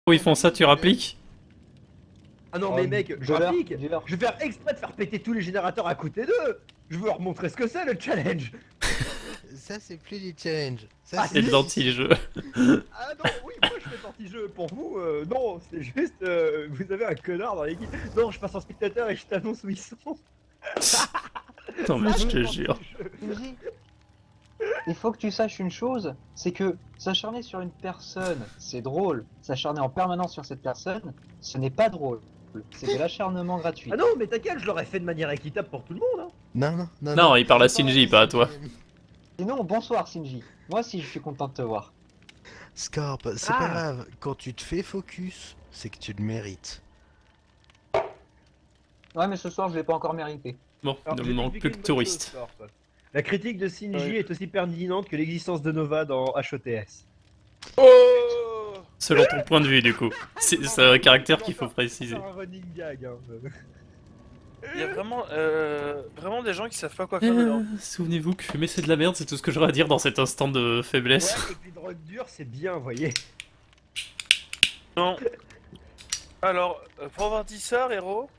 Où ils font ça, tu rappliques? Ah non mais mec, je dis-leur, rapplique. dis-leur. Je vais faire exprès de faire péter tous les générateurs à côté d'eux. Je veux leur montrer ce que c'est le challenge. Ça, c'est plus du challenge. Ça, Ah, C'est le d'anti-jeu. Ah non, oui, moi je fais partie-jeu. Pour vous, non, c'est juste, vous avez un connard dans l'équipe. Non, je passe en spectateur et je t'annonce où ils sont. Non mais je te Partie jure. jeu. Shinji, il faut que tu saches une chose, c'est que s'acharner sur une personne, c'est drôle. S'acharner en permanence sur cette personne, ce n'est pas drôle. C'est de l'acharnement gratuit. Ah non, mais t'inquiète, je l'aurais fait de manière équitable pour tout le monde. Hein. Non, il parle à Shinji, pas à toi. Sinon, bonsoir Shinji. Moi aussi, je suis content de te voir. Scorp, c'est pas grave. Quand tu te fais focus, c'est que tu le mérites. Ouais, mais ce soir, je l'ai pas encore mérité. Bon, Alors, il je ne vais manque plus t'expliquer que une bonne touriste. chose, Corp. La critique de Shinji Ouais. est aussi pertinente que l'existence de Nova dans HOTS. Oh Selon ton point de vue, du coup. C'est un caractère qu'il faut préciser. C'est un running gag. Hein. Il y a vraiment des gens qui savent pas quoi faire de leur... Souvenez-vous que fumer c'est de la merde, c'est tout ce que j'aurais à dire dans cet instant de faiblesse. Ouais, et puis drogue dure, c'est bien, vous voyez. Non. Alors, pour avoir dit ça, héros,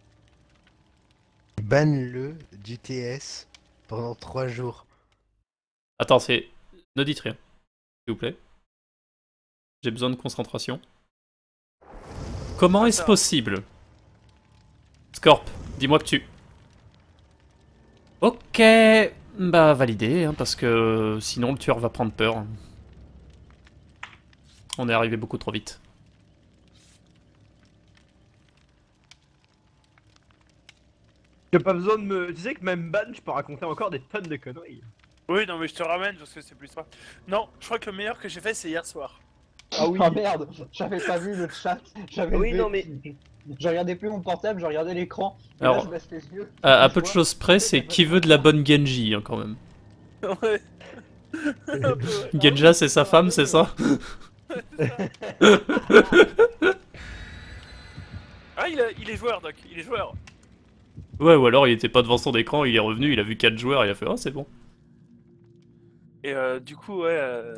Banne-le du TS pendant 3 jours. Attends, c'est... Ne dites rien, s'il vous plaît. J'ai besoin de concentration. Comment est-ce Attends. possible? Scorp, dis-moi que tu... Ok, bah validé, hein, parce que sinon le tueur va prendre peur. On est arrivé beaucoup trop vite. J'ai pas besoin de me. Tu sais que même ban, je peux raconter encore des tonnes de conneries. oui, non mais je te ramène parce que c'est plus ça. Non, je crois que le meilleur que j'ai fait c'est hier soir. Ah oui. Oh merde, j'avais pas vu le chat. J'avais Oui, vu- non, mais- Je regardais plus mon portable, je regardais l'écran. Et Alors, là, je baisse les yeux. À Je peu de vois- choses près, c'est qui veut de la bonne Genji, hein, quand même. Ouais. Un peu, ouais. Genja, c'est sa femme, c'est ça? Ah, il est joueur, Doc, il est joueur. Ouais, ou alors il était pas devant son écran, il est revenu, il a vu 4 joueurs, il a fait « Oh, c'est bon ». Et du coup, ouais...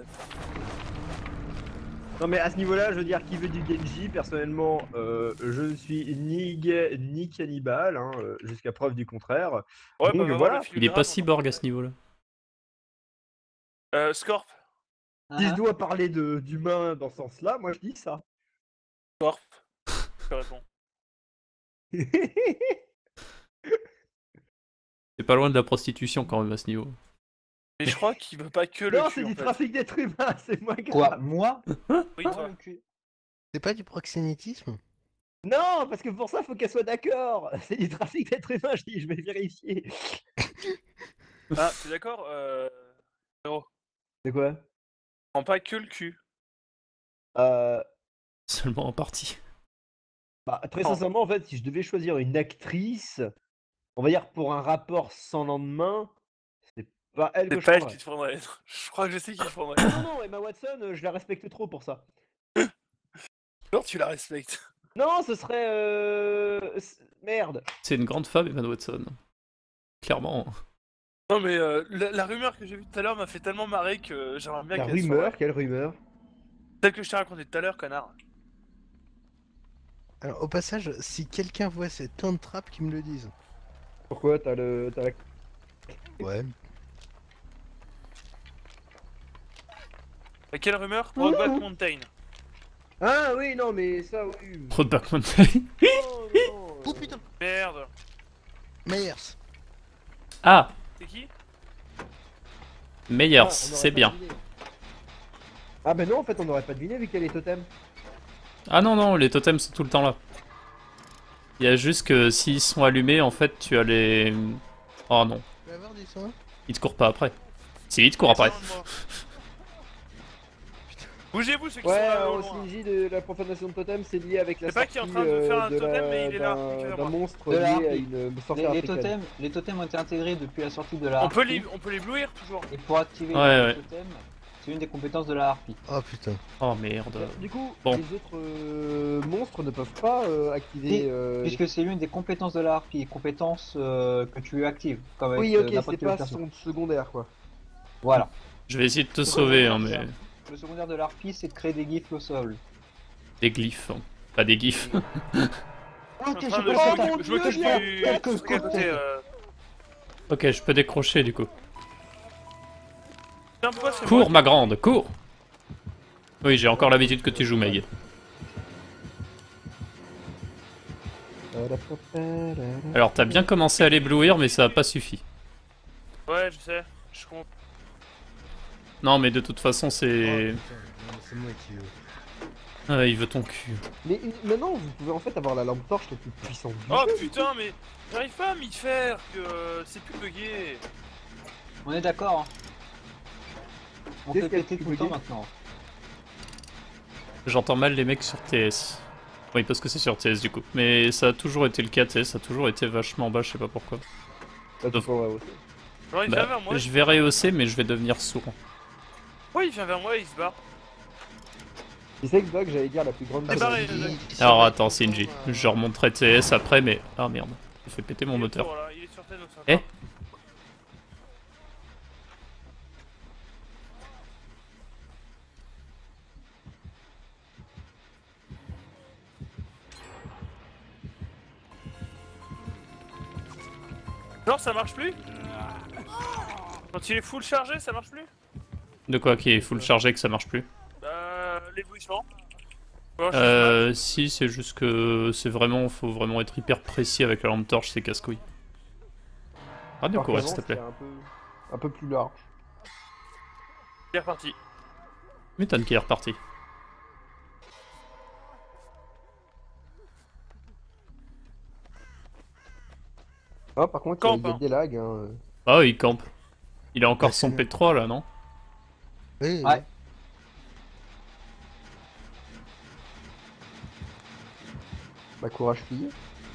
Non mais à ce niveau-là, je veux dire, qui veut du Genji, personnellement, je ne suis ni gay ni cannibale, hein, jusqu'à preuve du contraire. Ouais, Donc, va voir voilà. le film Il est pas grave, cyborg à ce niveau-là. Scorp, Ah, Si je dois parler d'humain dans ce sens-là, moi je dis ça. Scorp, je te réponds. C'est pas loin de la prostitution quand même à ce niveau. Mais je crois qu'il veut pas que le Non, cul, c'est en du fait. trafic d'êtres humains, c'est moins grave. Quoi, moi? Oui, Moi, toi. le cul. C'est pas du proxénétisme? Non, parce que pour ça, faut qu'elle soit d'accord. C'est du trafic d'êtres humains, je dis, je vais vérifier. Ah, t'es d'accord Héros, C'est quoi prends pas que le cul. Seulement en partie. Bah, très Oh. sincèrement, en fait, si je devais choisir une actrice, on va dire pour un rapport sans lendemain, c'est pas elle que C'est je pas elle prendrais. qui te prendrait. Je crois que je sais qui te prendrait. Non, non, Emma Watson, je la respecte trop pour ça. Alors tu la respectes. Non, ce serait. Merde. C'est une grande femme, Emma Watson. Clairement. Non mais la rumeur que j'ai vue tout à l'heure m'a fait tellement marrer que j'aimerais bien La qu'elle soit rumeur, vraie. quelle rumeur Celle que je t'ai racontée tout à l'heure, connard. Alors, au passage, si quelqu'un voit cette tente trappe, qu'il me le dise. Pourquoi t'as la. Ouais. Quelle rumeur? Brokeback Mountain. Ah oui, non, mais ça, oui. Brokeback Mountain. Non, non, Oh putain! Merde. Meyers! Ah, C'est qui? Meyers, Ah, on aurait c'est pas bien. deviné. Ah bah non, en fait, on n'aurait pas deviné vu qu'il y a les totems. Ah non, non, les totems sont tout le temps là. Il y a juste que s'ils sont allumés, en fait, tu as les... Oh non, Tu vas voir des sons? ils te courent pas après. Si, ils te courent après. Bougez-vous ceux qui Ouais, sont là au au loin. Shinji de la profanation de totem, c'est lié avec la C'est pas sortie qu'il est en train de faire un de totem, mais il est là, d'un éclairement. monstre De la lié à harpie. une sorcière africaine. Les totems ont été intégrés depuis la sortie de la On peut harpie. l'éblouir toujours. Et pour activer Ouais, les ouais. totems, c'est une des compétences de la harpie. Oh putain. Oh merde. Du coup, Bon. les autres monstres ne peuvent pas activer. Puisque c'est l'une des compétences de la harpie, compétences que tu actives. Comme avec, Oui, ok, n'importe c'est quel pas perso. son secondaire quoi. Voilà. Je vais essayer de te sauver, hein, mais... Le secondaire de la harpie, c'est de créer des gifs au sol. Des glyphes. Pas des gifs. Ok, Je j'ai suis en train pas de- ça. mon je m'occupe Dieu, du... quelques truc à côté, Ok, je peux décrocher du coup. Tiens, pourquoi c'est Cours moi ma grande, cours. Oui, j'ai encore l'habitude que tu joues Meg. Alors t'as bien commencé à l'éblouir mais ça a pas suffi. Ouais, je sais. Je comprends. Non mais de toute façon Oh, c'est... putain, non, c'est moi qui veux. Ah, il veut ton cul. Mais maintenant, vous pouvez en fait avoir la lampe torche la plus puissante du Oh jeu. putain, mais j'arrive pas à m'y faire que c'est plus bugué. On est d'accord. Hein. On Qu'est-ce fait qu'il y a de péter plus tout le temps bugué maintenant. J'entends mal les mecs sur TS. Oui parce que c'est sur TS du coup. Mais ça a toujours été le cas, TS ça a toujours été vachement bas, je sais pas pourquoi. Ça, tu pourrais aussi. Genre, il vient vers moi. Je vais rehausser mais je vais devenir sourd. Ouais, il vient vers moi et il se barre. Tu sais que Doc, j'allais dire la plus grande. C'est pareil, Alors attends Sinji, je remonterai TS après mais... Ah merde, j'ai fait péter mon Il est moteur. autour, là, il est sur tes notes, ça. Eh Genre, ça marche plus? Quand il est full chargé, ça marche plus? De quoi qui est full chargé que ça marche plus? L'éblouissement. Bon, je Si, c'est juste que c'est vraiment... Faut vraiment être hyper précis avec la lampe torche, c'est casse-couille. Radio Alors courir qu'avant, s'il te plaît. c'était un peu plus large. il est reparti. M'étonne qu'il est reparti. Ah, par contre, Campe, il y a hein. des lags. Hein. Ah il campe. Il a encore Ouais, son c'est P3 là, non? Oui, Ouais. Bah, courage, fille.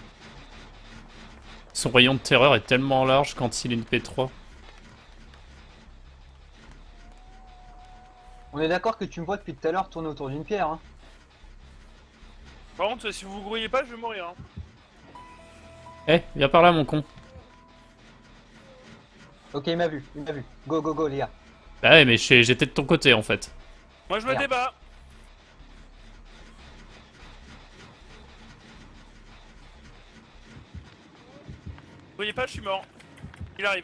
Son rayon de terreur est tellement large quand il est une P3. On est d'accord que tu me vois depuis tout à l'heure tourner autour d'une pierre. Hein. Par contre, si vous vous grouillez pas, je vais mourir. Hein. Eh, viens par là mon con. Ok, il m'a vu, il m'a vu. Go, go, go, les gars. Bah ouais, mais j'étais de ton côté en fait. Moi, je me Merde. débat. Vous voyez pas, je suis mort. Il arrive.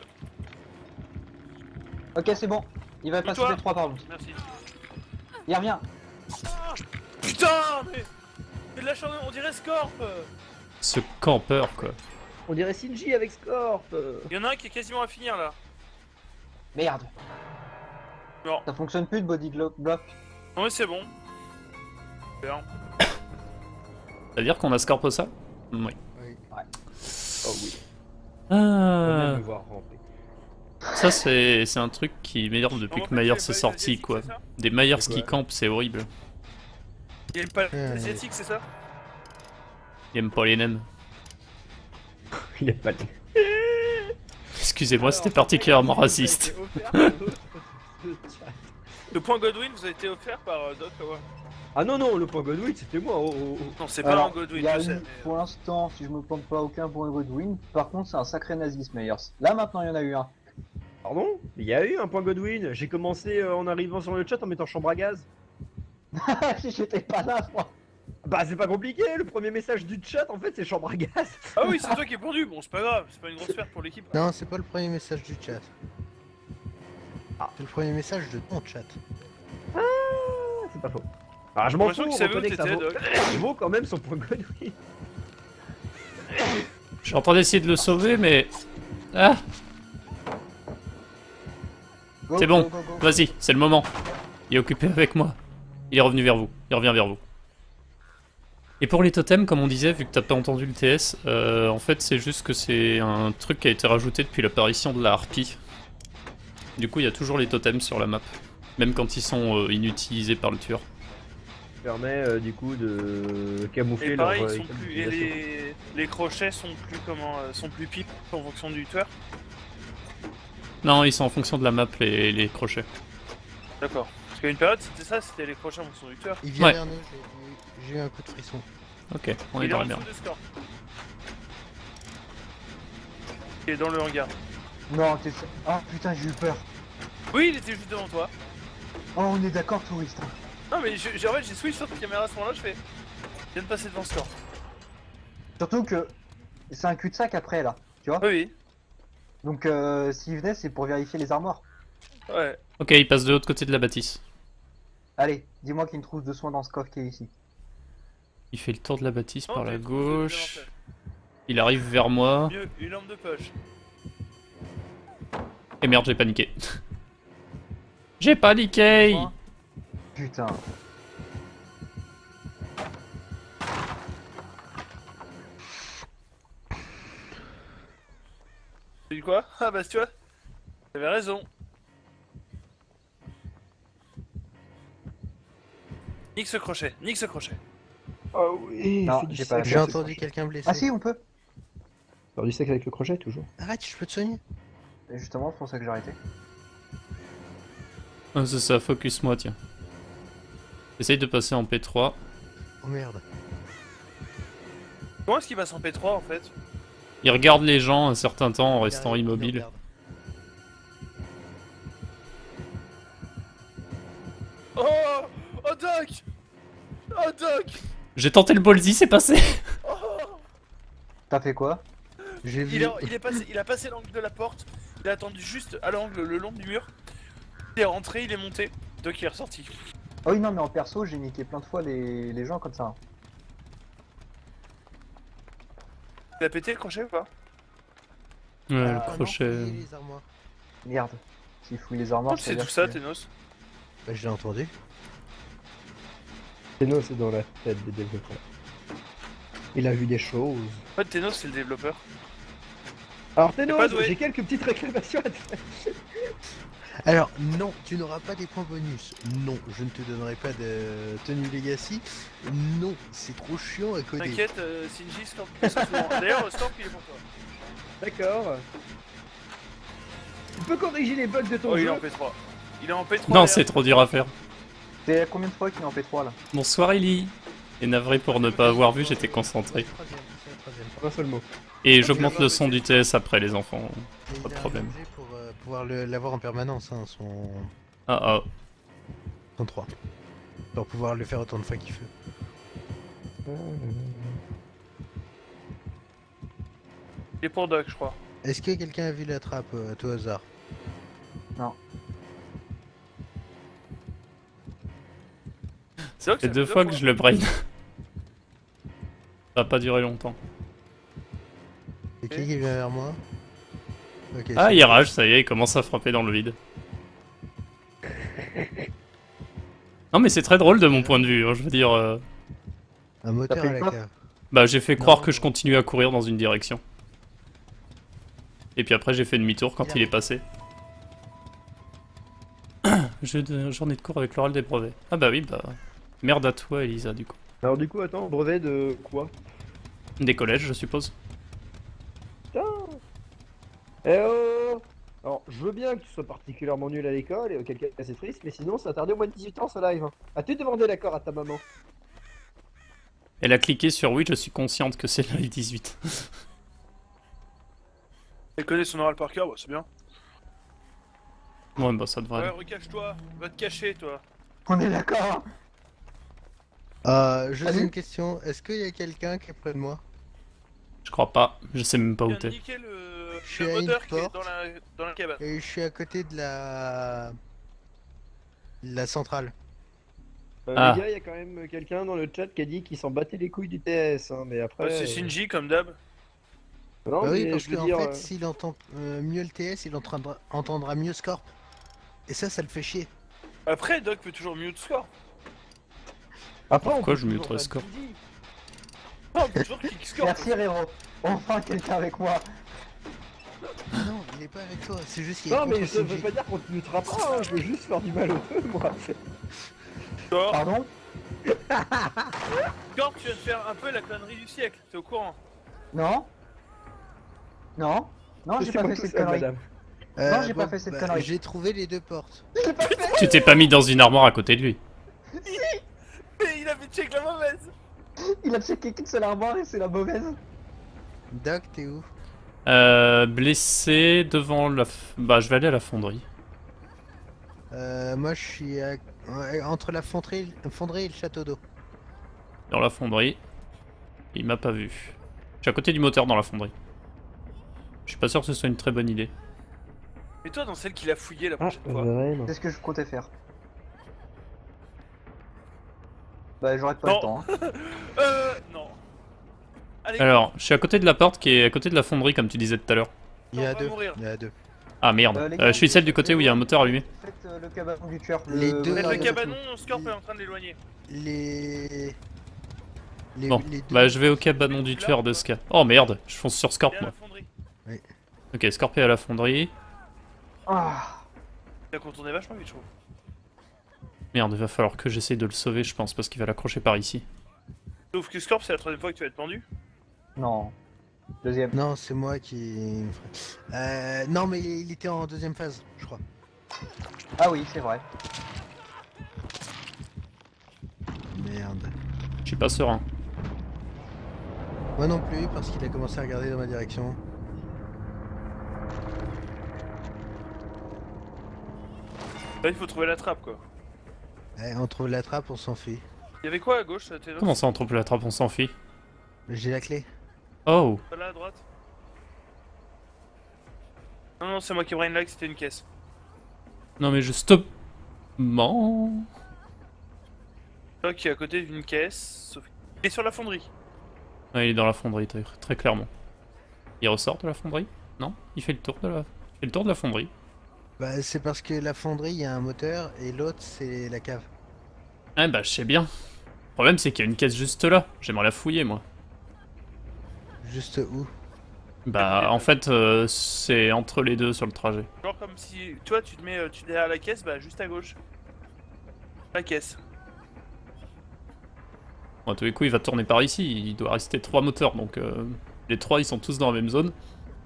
Ok, c'est bon. Il va Et passer toi les 3 par contre. Merci. Il revient. Putain, mais... C'est de la charne, on dirait Scorp. Ce campeur quoi. On dirait Shinji avec Scorp. Il y en a un qui est quasiment à finir, là. Merde. Non. Ça fonctionne plus de body block. Non, mais c'est bon. Super. Ça veut dire qu'on a Scorp au sol? Oui. Oh oui. Ah, Me voir ramper. ça c'est un truc qui m'énerve depuis que Myers est sorti quoi. Des Myers C'est qui quoi campent, c'est horrible. Il aime pas l'asiatique, c'est ça? Il aime pas les naines. Il a pas de. Excusez-moi, c'était particulièrement raciste. Le point Godwin vous a été offert par Doc, ouais. Ah non, non, le point Godwin, c'était moi. Oh, oh, oh. Non, c'est pas Alors, un Godwin, il y a je sais. eu, mais, pour l'instant, si je me plante pas, aucun point Godwin. Par contre, c'est un sacré nazisme, Myers. Là, maintenant, il y en a eu un. Pardon? Il y a eu un point Godwin. J'ai commencé en arrivant sur le chat en mettant chambre à gaz. J'étais pas là, moi. Bah, c'est pas compliqué. Le premier message du chat, en fait, c'est chambre à gaz. Ah oui, c'est toi qui es pendu. Bon, c'est pas grave, c'est pas une grosse perte pour l'équipe. Non, c'est pas le premier message du chat. Ah. C'est le premier message de ton chat. C'est pas faux. Ah, je m'en J'ai fous. l'impression On qu'il savait où reconnaît que ça t'étais, vaut... Doc. ça vaut quand même son point Godwin. Je suis en train d'essayer de le sauver mais... Ah, Go, c'est bon, go, go, go. vas-y, c'est le moment. Il est occupé avec moi. Il est revenu vers vous, il revient vers vous. Et pour les totems, comme on disait, vu que t'as pas entendu le TS, en fait c'est juste que c'est un truc qui a été rajouté depuis l'apparition de la harpie. Du coup il y a toujours les totems sur la map, même quand ils sont inutilisés par le tueur. Ça permet du coup de camoufler Et pareil, leur ils sont plus... Et utilisation. les crochets sont plus comment sont plus pipes en fonction du tueur. Non, ils sont en fonction de la map, les crochets. D'accord. Parce qu'à une période, c'était ça, c'était les crochets en fonction du tueur. Il vient Ouais. vers nous, j'ai eu un coup de frisson. Ok, on est Il est dans en la dessous merde. de Scorp. Il est dans le hangar. Non, t'es. Ah putain, j'ai eu peur. Oui, il était juste devant toi. Oh, on est d'accord, touriste. hein. Non mais en fait j'ai switch sur ta caméra à ce moment là, je fais... Je viens de passer devant ce corps. Surtout que c'est un cul-de-sac après là, tu vois. Oui, Donc s'il venait, c'est pour vérifier les armoires. ouais. Ok, il passe de l'autre côté de la bâtisse. Allez, dis-moi qu'il y a une trousse de soins dans ce coffre qui est ici. Il fait le tour de la bâtisse Oh, par t'as la une trousse de gauche. désavantage. Il arrive vers moi. Mieux, une lampe de poche. Et merde, j'ai paniqué. J'ai paniqué. Soins. Putain. Tu dis quoi? Ah bah tu vois, t'avais raison. Nique ce crochet, nique ce crochet. Oh oui, Non, fais du j'ai sac pas- J'ai avec le entendu crochet. quelqu'un blessé. Ah si, on peut. Faire du sac avec le crochet toujours. Arrête, je peux te soigner. Et justement, c'est pour ça que j'ai arrêté. Ah, c'est ça, focus-moi, tiens. Essaye de passer en P3. Oh merde. Comment est-ce qu'il passe en P3 en fait? Il regarde les gens un certain temps en Il restant arrive, il immobile. regarde. Oh! Oh Doc! Oh Doc! J'ai tenté le ballsy, c'est passé. Oh! T'as fait quoi? J'ai vu. Il a passé l'angle de la porte, il a attendu juste à l'angle le long du mur. Il est rentré, il est monté, Doc il est ressorti. Ah oui, non, mais en perso, j'ai niqué plein de fois les gens comme ça. Il a pété le crochet ou pas? Ouais, le Ah, crochet. non, fouiller les armoires. Merde. S'il fouille les armoires, C'est veut tout dire ça, que- Ténos. Bah, je l'ai entendu. Ténos, c'est dans la tête des développeurs. Il a vu des choses. En fait, Ténos c'est le développeur. Alors pas Ténos, doué. j'ai quelques petites réclamations à te faire. Alors, non, tu n'auras pas des points bonus. Non, je ne te donnerai pas de tenue Legacy. Non, c'est trop chiant à coder. T'inquiète, Shinji, Storm, ça souvent. D'ailleurs, Storm il est pour toi. D'accord. Tu peux corriger les bugs de ton Oh, il est jeu. en P3. Il est en P3. Non, d'ailleurs. c'est trop dur à faire. T'es à combien de fois qu'il est en P3 là? Bonsoir Ellie. Et navré pour ne pas avoir vu, j'étais concentré. C'est la troisième. Un seul mot. Et j'augmente le son du TS après les enfants. Et Pas de il a problème. arrangé pour pouvoir l'avoir en permanence, hein, Ah ah. son 3. Pour pouvoir le faire autant de fois qu'il veut. Il est pour Doc, je crois. Est-ce que quelqu'un a vu la trappe à tout hasard? C'est vrai C'est ça deux fait fois que je le brain. Ça va pas durer longtemps. C'est qui vient vers moi? Ok, Ah, c'est il bon. rage, ça y est, il commence à frapper dans le vide. Non mais c'est très drôle de mon point de vue, hein, je veux dire... Un moteur T'as fait à la quoi? cave. Bah j'ai fait croire Non. que je continuais à courir dans une direction. Et puis après j'ai fait demi-tour quand il est passé. J'en ai de cours avec l'oral des brevets. Ah bah oui, bah... Merde à toi Elisa du coup. Alors du coup, attends, brevet de quoi? Des collèges je suppose. Putain. Eh oh. Alors, je veux bien que tu sois particulièrement nul à l'école, et auquel cas c'est triste, mais sinon c'est interdit au moins de 18 ans ce live. Hein. As-tu demandé l'accord à ta maman? Elle a cliqué sur oui, je suis consciente que c'est le 18. Elle connaît son oral par cœur, bah, c'est bien. Ouais bah ça devrait Ouais, aller. recache-toi, va te cacher, toi. On est d'accord. Je Salut. sais une question. Est-ce qu'il y a quelqu'un qui est près de moi? Je crois pas, je sais même pas Il où vient de t'es. niquer le Je suis à une moteur qui est porte. dans la cabane. Et je suis à côté de la centrale. Ah. Les gars, il y a quand même quelqu'un dans le chat qui a dit qu'il s'en battait les couilles du TS, hein, mais après... C'est Shinji, comme d'hab. Non, Bah oui, mais parce je veux qu'en dire... fait, s'il entend mieux le TS, il entendra mieux Scorp. Et ça le fait chier. Après, Doc peut toujours mute score. Après, Pourquoi on je peut muterais toujours Scorp? faire Didi. Non, on peut toujours kick score. Merci Réro. Enfin quelqu'un avec moi. Non, il est pas avec toi, c'est juste qu'il est Non, mais contre ça veut Shinji. pas dire qu'on te mutera pas, hein, je veux juste faire du mal au feu, moi. Score, Pardon? Score, tu viens de faire un peu la connerie du siècle, t'es au courant? Non? Non? Non, j'ai pas Laissez-moi fait tout cette seul, connerie. madame. Non, j'ai pas fait cette connerie. J'ai trouvé les deux portes. Tu t'es pas mis dans une armoire à côté de lui. Mais il avait check la mauvaise. Il a checké qu'une seule armoire et c'est la mauvaise. Doc, t'es où? Blessé devant la... Bah je vais aller à la fonderie. Moi je suis Ouais, entre la fonderie et le château d'eau. Dans la fonderie. Il m'a pas vu. Je suis à côté du moteur dans la fonderie. Je suis pas sûr que ce soit une très bonne idée. Mais toi, dans celle qu'il a fouillée la Ah, prochaine fois. vraiment. C'est ce que je comptais faire. Bah, j'aurais pas Non. le temps. Hein. Non. Allez, Alors, je suis à côté de la porte qui est à côté de la fonderie, comme tu disais tout à l'heure. Il y on a va deux. mourir. Il y a deux. Ah merde. Les gars, Je suis celle du côté où il y a un moteur allumé. Faites le cabanon du tueur. Les deux- Faites le Ouais, cabanon, Scorp est en train de l'éloigner. Les... Bon, les deux- bah je vais au cabanon du tueur de Ska. Oh merde, je fonce sur Scorp Viens à moi. la fonderie. Ok, Scorp est à la fonderie. Ah, Il a contourné vachement vite, je trouve. Merde, il va falloir que j'essaye de le sauver, je pense, parce qu'il va l'accrocher par ici. Sauf que Scorp, c'est la troisième fois que tu vas être pendu. non. Deuxième. Non, c'est moi qui... non, mais il était en deuxième phase, je crois. Ah oui, c'est vrai. Merde. Je suis pas serein. Moi non plus, parce qu'il a commencé à regarder dans ma direction. Là, il faut trouver la trappe, quoi. On trouve la trappe, on s'enfuit. Il y avait quoi à gauche, Télos? Comment ça, on trompe la trappe, on s'enfuit? J'ai la clé. Oh, Pas là, à droite? Non, non, c'est moi qui brainlag, c'était une caisse. non mais justement... Là, qui est à côté d'une caisse, sauf qu'il est sur la fonderie. Ouais, il est dans la fonderie, très clairement. Il ressort de la fonderie? Non? Il fait le tour de la... Il fait le tour de la fonderie. Bah, c'est parce que la fonderie, il y a un moteur, et l'autre, c'est la cave. Ah bah je sais bien. Le problème c'est qu'il y a une caisse juste là. J'aimerais la fouiller moi. Juste où? Bah en fait c'est entre les deux sur le trajet. Genre comme si, toi, tu te mets derrière la caisse, bah juste à gauche. La caisse. Bon, à tous les coups il va tourner par ici. Il doit rester 3 moteurs donc les 3 ils sont tous dans la même zone.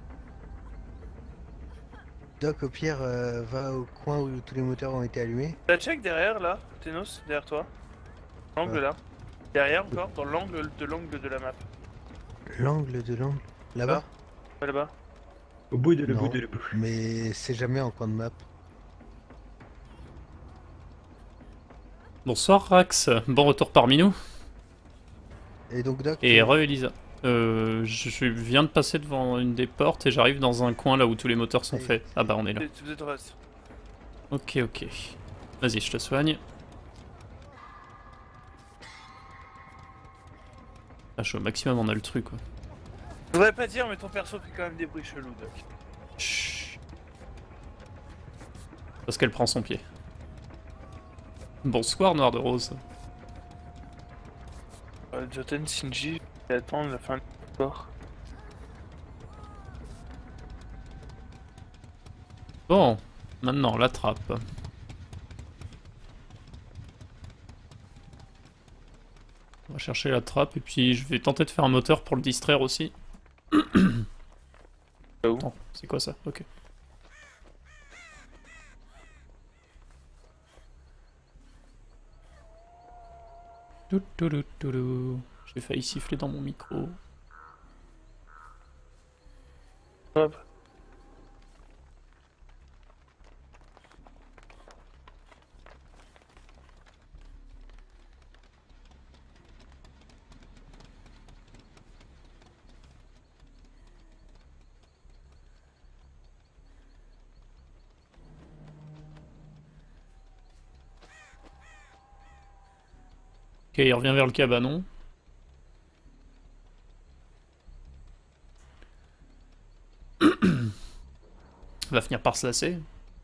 Doc, au pire, va au coin où tous les moteurs ont été allumés. La check derrière, là, Tenos, derrière toi. L'angle Ouais. là. Derrière encore, dans l'angle de la map. L'angle de l'angle. Là-bas? Pas là-bas. Au bout de Non, mais c'est jamais en coin de map. Bonsoir Rax, bon retour parmi nous. Et donc, Doc, Et re-Elisa. Je viens de passer devant une des portes et j'arrive dans un coin là où tous les moteurs sont Oui. faits. Ah bah on est là. Vous êtes en face. Ok ok. Vas-y je te soigne. Ah je suis au maximum en altru quoi. Je voudrais pas dire, mais ton perso fait quand même des bruits chelous, Doc. Chut. Parce qu'elle prend son pied. Bonsoir Noir de Rose. Joten, Shinji, attends la fin du sport. Bon, maintenant la trappe. On va chercher la trappe et puis je vais tenter de faire un moteur pour le distraire aussi. Où? Attends, c'est quoi ça? Ok. J'ai failli siffler dans mon micro. Hop. Ok, il revient vers le cabanon. Il va finir par se lasser.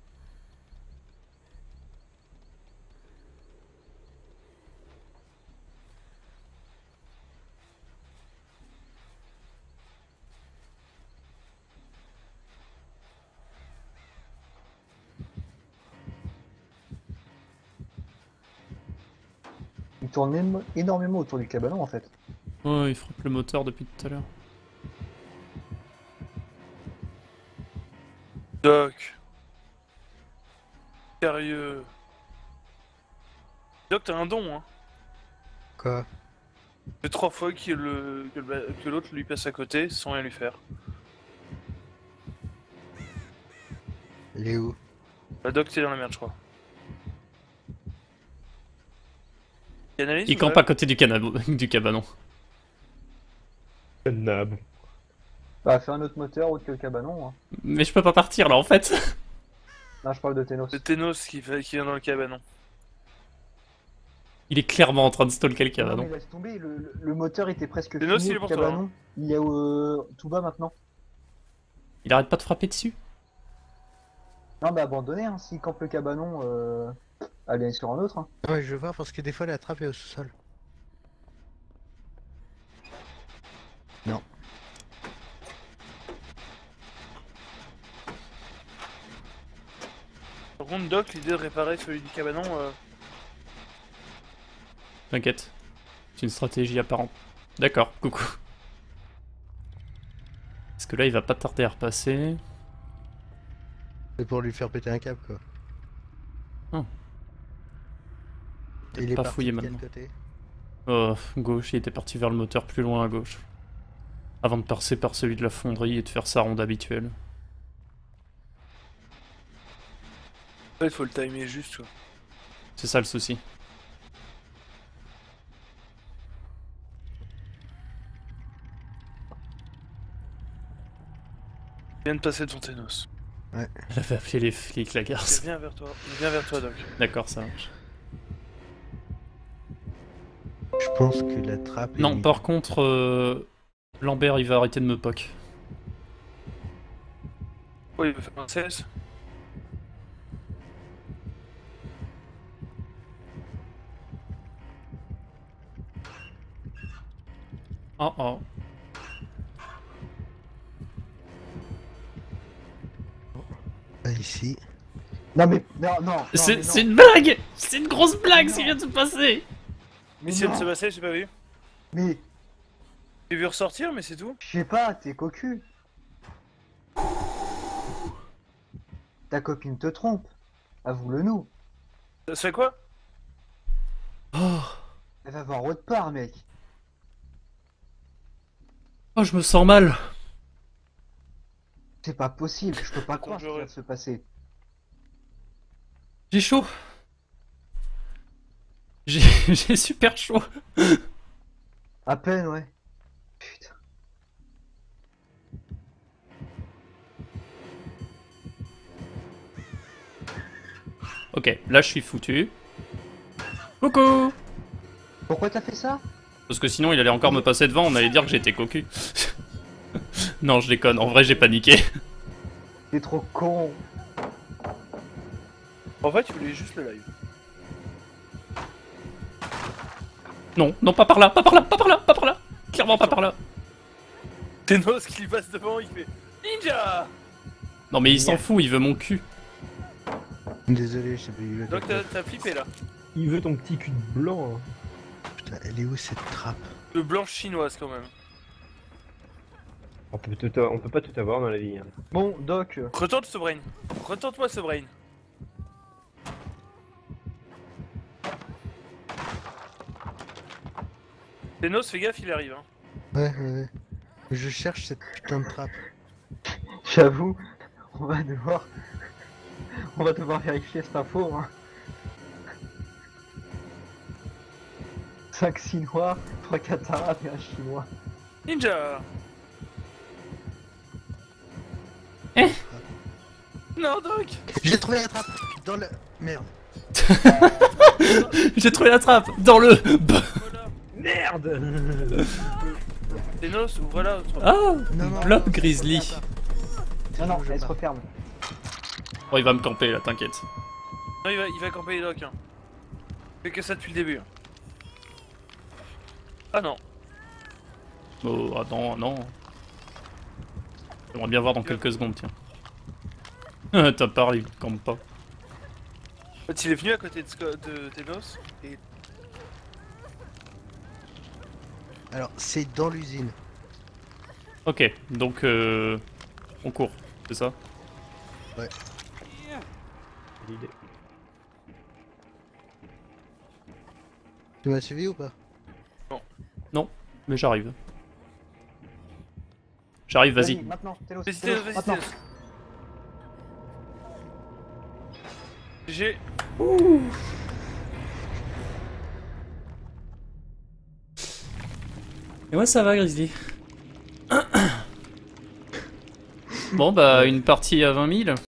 Il tourne énormément autour du cabanon en fait. Ouais, il frappe le moteur depuis tout à l'heure. Doc. Sérieux. Doc, t'as un don, hein. quoi? Ça fait 3 fois que l'autre lui passe à côté sans rien lui faire. Il est où? Bah, Doc, t'es dans la merde, je crois. Analyse, Il ou campe pas à côté du cabanon. Nab. Bah, fais un autre moteur autre que le cabanon. Hein. Mais je peux pas partir là en fait. Non, je parle de Ténos. C'est Ténos qui vient dans le cabanon. Il est clairement en train de stalker le Non, cabanon. mais laisse tomber, le moteur était presque Ténos, fini, il est le pour toi, cabanon. Il est tout bas maintenant. Il arrête pas de frapper dessus. Non, bah abandonné, hein. S'il campe le cabanon, allez sur un autre. Hein. Ouais, je veux voir parce que des fois la trappe est au sous-sol. Non. Par contre, Doc, l'idée de réparer celui du cabanon, T'inquiète. C'est une stratégie apparente. D'accord, coucou. Parce que là il va pas tarder à repasser. C'est pour lui faire péter un câble quoi. Oh. Et il est Pas parti fouillé de quel maintenant. côté? Oh, gauche, il était parti vers le moteur plus loin à gauche. Avant de passer par celui de la fonderie et de faire sa ronde habituelle. en fait, il faut le timer juste, quoi. C'est ça le souci. Il vient de passer devant Ténos. Elle avait appelé les flics la Il garce. vient vers toi. Il vient vers toi, Doc. D'accord, ça marche. Je pense que la trappe est Non, mise. par contre, Lambert il va arrêter de me poke. Oh, il veut faire un CS. Oh oh. Ah, ici. Non, mais. Non, non. C'est une blague. C'est une grosse blague ce qui vient de se passer. Mais Si elle non. se passait, j'ai pas vu. Mais. J'ai vu ressortir, mais c'est tout. Je sais pas, t'es cocu. Ta copine te trompe. Avoue-le nous. Ça se fait quoi? Oh. Elle va voir autre part, mec. Oh, je me sens mal. C'est pas possible, je peux pas Attends, croire ce je qui vient de se passer. J'ai chaud. J'ai j'ai super chaud. À peine, ouais. Putain. Ok, là je suis foutu. Coucou. Pourquoi t'as fait ça? Parce que sinon il allait encore me passer devant, on allait dire que j'étais cocu. Non, je déconne, en vrai j'ai paniqué. T'es trop con. En fait, il voulait juste le live. Non, non, pas par là, pas par là, pas par là, pas par là. Clairement pas par là. Ténos qui lui passe devant, il fait Ninja. Non mais il s'en fout, il veut mon cul. Désolé, je sais pas eu le Donc t'as flippé là. Il veut ton petit cul de blanc. Hein. Putain, elle est où cette trappe? Le blanche chinoise quand même. On peut pas tout avoir dans la vie. Hein. Bon, Doc. Retente ce brain. Retente-moi ce brain. Ténos, fais gaffe, il arrive. Hein. Ouais, ouais, ouais. Je cherche cette putain de trappe. J'avoue, on va devoir. On va devoir vérifier cette info. Hein. 5 Chinois, 3 Catarabes et un Chinois. Ninja. Eh. Non, Doc. J'ai trouvé la trappe dans le... Merde. J'ai trouvé la trappe dans le... Voilà. Merde. Ténos, ouvre-la. Ah, Non, non, Blob non, Grizzly. Non, non, Je elle se pars. referme. Oh, il va me camper là, t'inquiète. Non, il va camper les Doc. Hein. Fait que ça depuis le début. Ah non. Oh, attends, non. J'aimerais bien voir dans quelques secondes, tiens. T'as parlé, il campe pas. En fait, il est venu à côté de Ténos et Alors, c'est dans l'usine. Ok, donc on court, c'est ça? L'idée. Tu m'as suivi ou pas? Mais j'arrive. J'arrive, vas-y. Maintenant, Télos, vas-y, Télos, Ténos, vas-y, maintenant. Ténos. J'ai... Et moi ça va Grizzly. Bon bah une partie à 20 000.